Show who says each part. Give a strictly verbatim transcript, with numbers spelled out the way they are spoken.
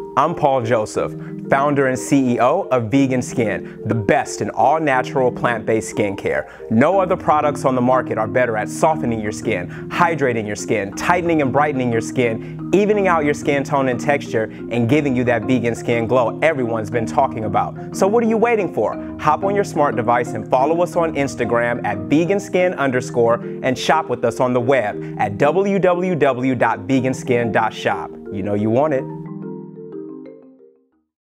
Speaker 1: I'm Paul Joseph, founder and C E O of Vegan Skin, the best in all natural plant-based skincare. No other products on the market are better at softening your skin, hydrating your skin, tightening and brightening your skin, evening out your skin tone and texture, and giving you that vegan skin glow everyone's been talking about. So what are you waiting for? Hop on your smart device and follow us on Instagram at veganskin underscore and shop with us on the web at w w w dot veganskin dot shop. You know you want it.